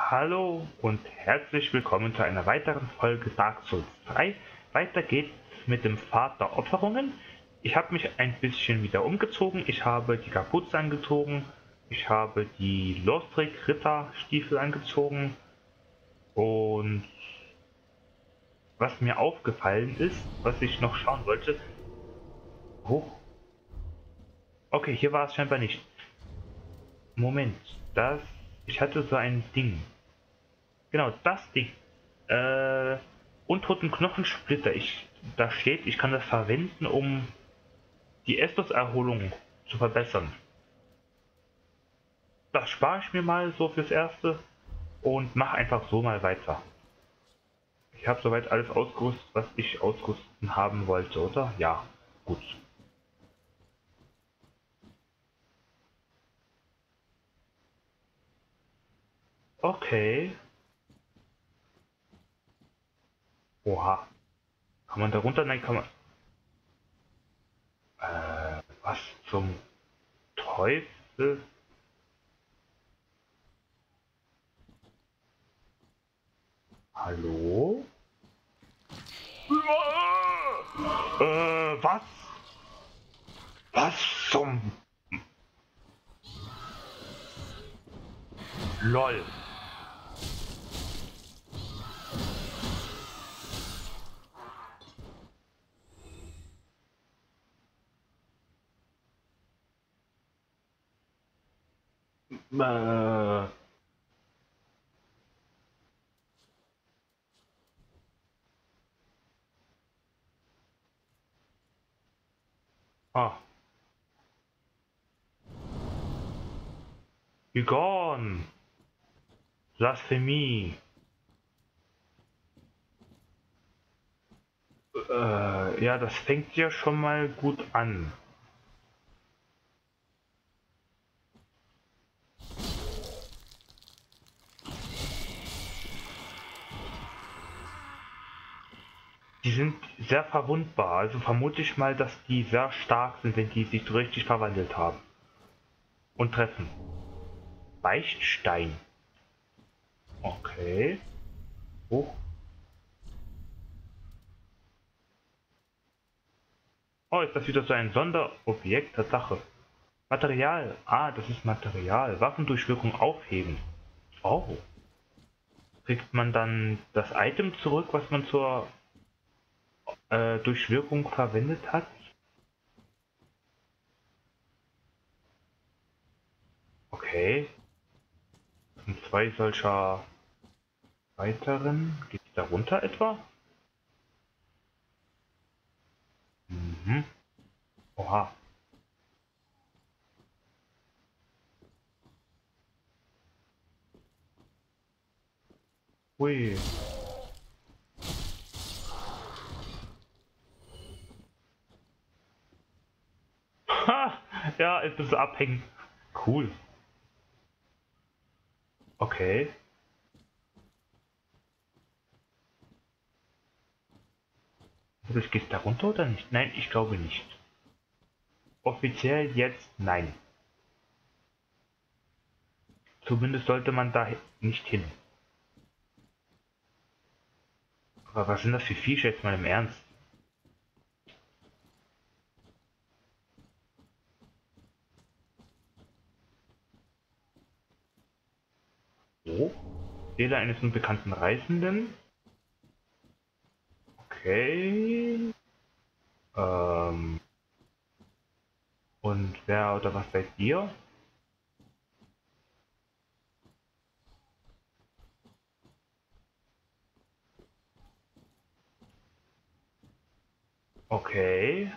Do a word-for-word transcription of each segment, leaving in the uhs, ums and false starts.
Hallo und herzlich willkommen zu einer weiteren Folge Dark Souls drei. Weiter geht's mit dem Pfad der Opferungen. Ich habe mich ein bisschen wieder umgezogen. Ich habe die Kapuze angezogen. Ich habe die Lothric Ritterstiefel angezogen. Und was mir aufgefallen ist, was ich noch schauen wollte. Hoch. Okay, hier war es scheinbar nicht. Moment, das. Ich hatte so ein Ding. Genau, das Ding. Äh, untoten Knochensplitter. Ich, da steht, ich kann das verwenden, um die Estus-Erholung zu verbessern. Das spare ich mir mal so fürs Erste und mache einfach so mal weiter. Ich habe soweit alles ausgerüstet, was ich ausrüsten haben wollte, oder? Ja, gut. Okay. Oha. Kann man da runter? Nein, kann man. Äh, was zum Teufel? Hallo? Äh, was? Was zum... LOL. Äh... Ah. Begone. Blasphemie. Äh, ja, das fängt ja schon mal gut an. Die sind sehr verwundbar, also vermute ich mal, dass die sehr stark sind, wenn die sich so richtig verwandelt haben. Und treffen. Beichtstein. Okay. Hoch. Oh, ist das wieder so ein Sonderobjekt? Tatsache. Material. Ah, das ist Material. Waffendurchwirkung aufheben. Oh. Kriegt man dann das Item zurück, was man zur äh, Durchwirkung verwendet hat? Okay. Das sind zwei solcher weiteren. Geht es da runter etwa? Mhm. Oha. Ui. Ha! Ja, es ist abhängen. Cool. Okay. Also geht es da runter oder nicht? Nein, ich glaube nicht. Offiziell jetzt nein. Zumindest sollte man da nicht hin. Aber was sind das für Viecher jetzt mal im Ernst? Oh. Seele eines unbekannten Reisenden. Okay. Ähm. Und wer oder was seid ihr? Okay.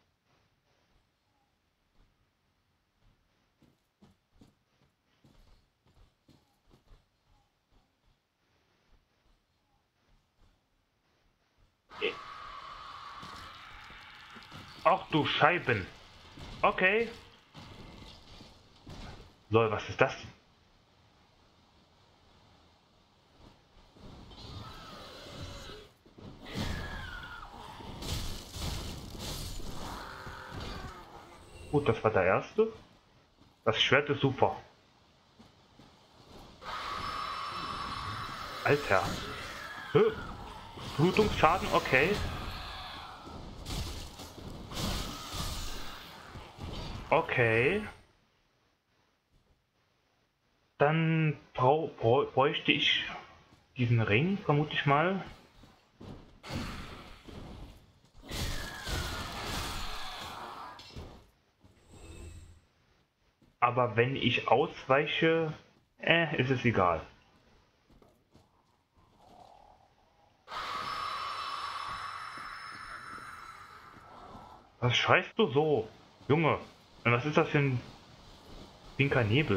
Ach du Scheiben. Okay. Lol, was ist das? Gut, das war der erste. Das Schwert ist super. Alter. Hö. Blutungsschaden, okay. Okay. Dann brau brau bräuchte ich diesen Ring, vermute ich mal. Aber wenn ich ausweiche, äh, ist es egal. Was schreist du so? Junge, was ist das für ein pinker Nebel?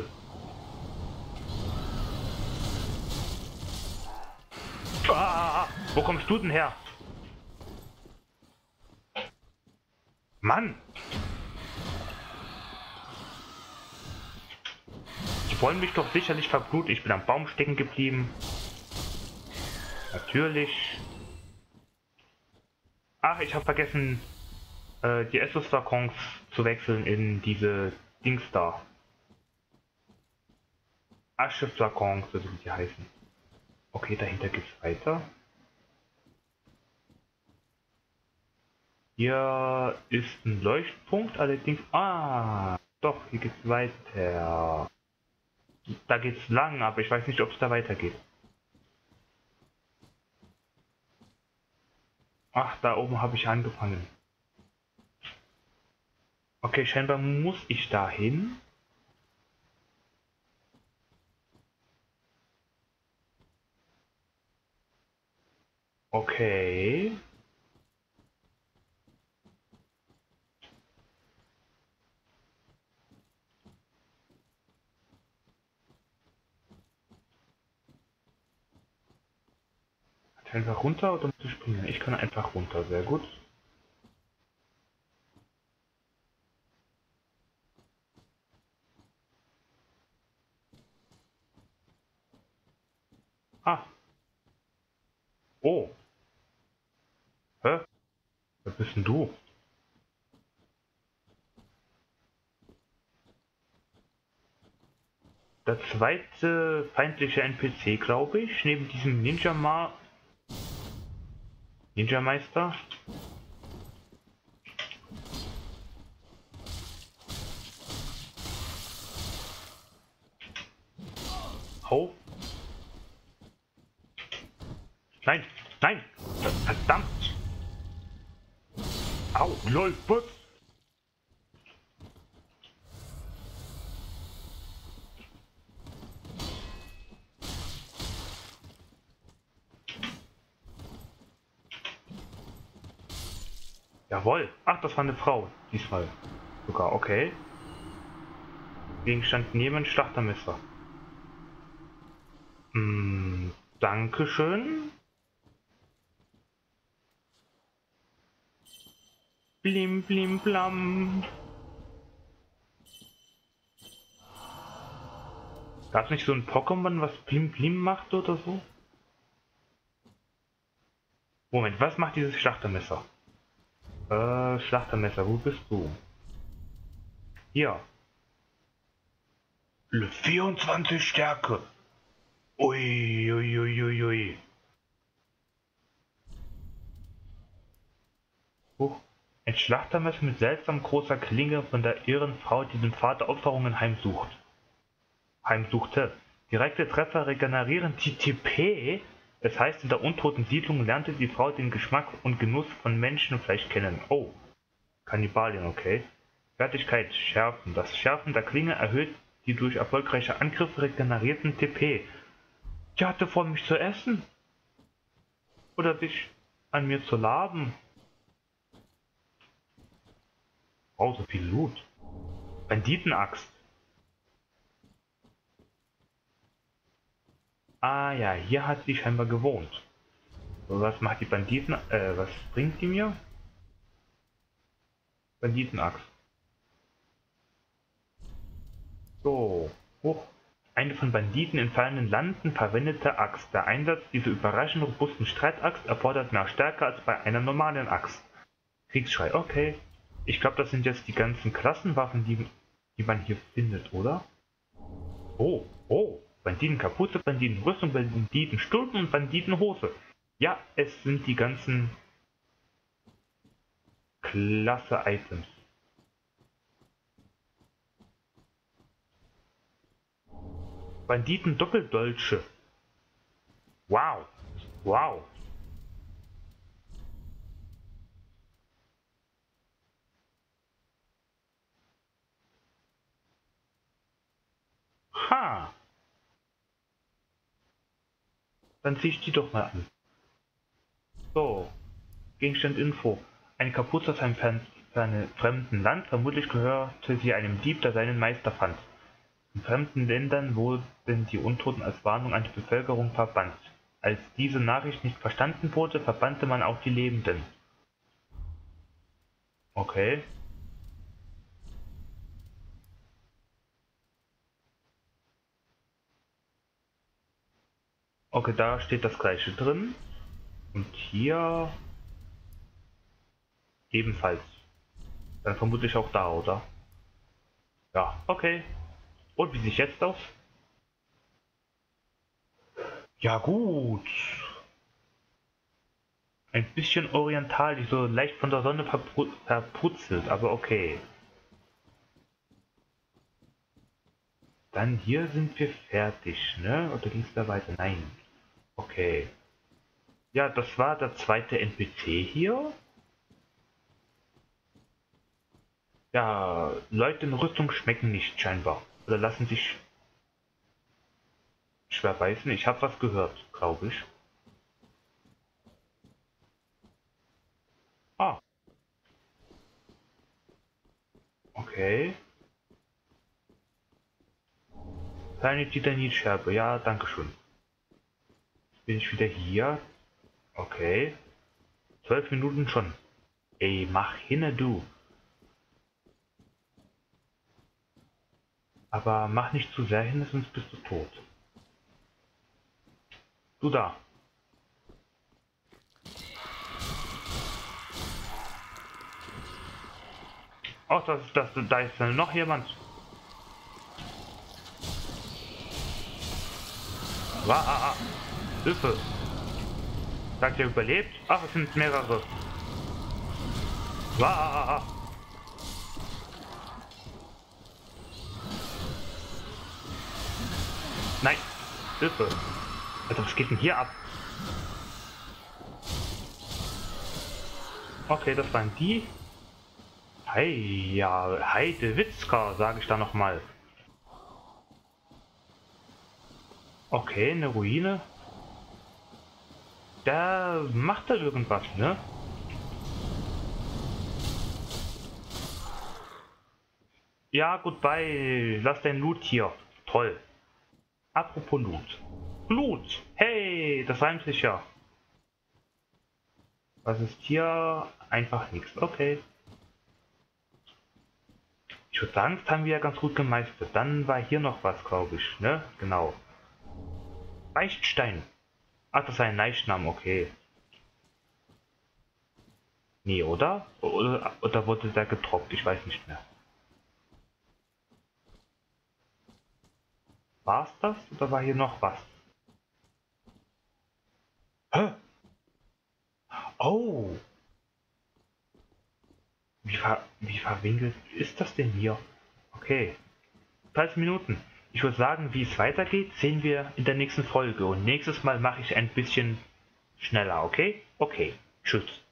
Ah, wo kommst du denn her? Mann! Die wollen mich doch sicherlich verbluten. Ich bin am Baum stecken geblieben. Natürlich. Ach, ich habe vergessen, äh, die Essos-Flakons zu wechseln in diese Dings da. Asche-Flakons, so wie die heißen. Okay, dahinter geht's weiter. Hier ist ein Leuchtpunkt, allerdings... Ah, doch, hier geht's weiter. Da geht's lang, aber ich weiß nicht, ob es da weitergeht. Ach, da oben habe ich angefangen. Okay, scheinbar muss ich da hin. Okay. Einfach runter oder muss ich springen? Ich kann einfach runter, sehr gut. Ah. Oh. Hä? Wer bist denn du? Der zweite feindliche N P C, glaube ich, neben diesem Ninja Ma... Ninja Meister. Hau. Nein, nein, verdammt. Au, lol, was? Jawohl. Ach, das war eine Frau. Diesmal. Sogar, okay. Gegenstand nehmen, Schlachtermesser. Hm, Dankeschön. Blim, blim, blam. Gab es nicht so ein Pokémon, was blim, blim macht oder so? Moment, was macht dieses Schlachtermesser? Äh, Schlachtermesser, wo bist du? Hier. vierundzwanzig Stärke. Ui, ui, ui, ui, ui. Huch. Ein Schlachtermesser mit seltsam großer Klinge von der irren Frau, die den Vater Opferungen heimsucht. Heimsuchte. Direkte Treffer regenerieren die T P. Das heißt, in der untoten Siedlung lernte die Frau den Geschmack und Genuss von Menschenfleisch kennen. Oh. Kannibalien, okay. Fertigkeit, Schärfen. Das Schärfen der Klinge erhöht die durch erfolgreiche Angriffe regenerierten T P. Die hatte vor, mich zu essen. Oder dich an mir zu laben. Oh, so viel Loot. Banditenaxt. Ah ja, hier hat sie scheinbar gewohnt. So, was macht die Banditen... Äh, was bringt die mir? Banditenaxt. So. Hoch. Eine von Banditen in fallenden Landen verwendete Axt. Der Einsatz dieser überraschend robusten Streitaxt erfordert mehr Stärke als bei einer normalen Axt. Kriegsschrei, okay. Ich glaube, das sind jetzt die ganzen Klassenwaffen, die, die man hier findet, oder? Oh, oh. Banditenkapuze, Banditenrüstung, Banditensturm und Banditenhose. Ja, es sind die ganzen klasse Items. Banditen Doppeldolche. Wow. Wow. Ha. Dann zieh ich die doch mal an. So. Gegenstand Info. Eine Kapuze aus einem fern, fern, fremden Land. Vermutlich gehörte sie einem Dieb, der seinen Meister fand. In fremden Ländern wurden die Untoten als Warnung an die Bevölkerung verbannt. Als diese Nachricht nicht verstanden wurde, verbannte man auch die Lebenden. Okay. Okay, da steht das gleiche drin. Und hier ebenfalls. Dann vermutlich auch da, oder? Ja, okay. Und wie sieht es jetzt aus? Ja gut. Ein bisschen orientalisch, so leicht von der Sonne verpru verputzelt, aber okay. Dann hier sind wir fertig, ne? Oder ging es da weiter? Nein. Okay. Ja, das war der zweite N P C hier. Ja, Leute in Rüstung schmecken nicht scheinbar. Oder lassen sich schwer beißen. Ich habe was gehört, glaube ich. Ah. Okay. Kleine Titanitscherbe. Ja, danke schön. Jetzt bin ich wieder hier. Okay. Zwölf Minuten schon. Ey, mach hinne du. Aber mach nicht zu sehr hin, sonst bist du tot. Du da. Oh, das ist das. Da ist noch jemand. Ah, ah, ah. Hilfe. Sagt ihr überlebt? Ach, es sind mehrere. Ah, ah, ah. Nein. Hilfe. Alter, was geht denn hier ab? Okay, das waren die. Hey, ja, Heidewitzka, sage ich da nochmal. Okay, eine Ruine. Da macht er irgendwas, ne? Ja, goodbye. Lass dein Loot hier. Toll. Apropos Loot. Blut. Hey, das reimt sich ja. Was ist hier? Einfach nichts. Okay. Ich würde sagen, das haben wir ja ganz gut gemeistert. Dann war hier noch was, glaube ich, ne? Genau. Beichtstein. Ach, das ist ein Leichnam, okay. Nee, oder? Oder, oder wurde der getroppt? Ich weiß nicht mehr. War's das? Oder war hier noch was? Hä? Oh! Wie, ver wie verwinkelt ist das denn hier? Okay. dreißig Minuten. Ich würde sagen, wie es weitergeht, sehen wir in der nächsten Folge. Und nächstes Mal mache ich ein bisschen schneller, okay? Okay. Tschüss.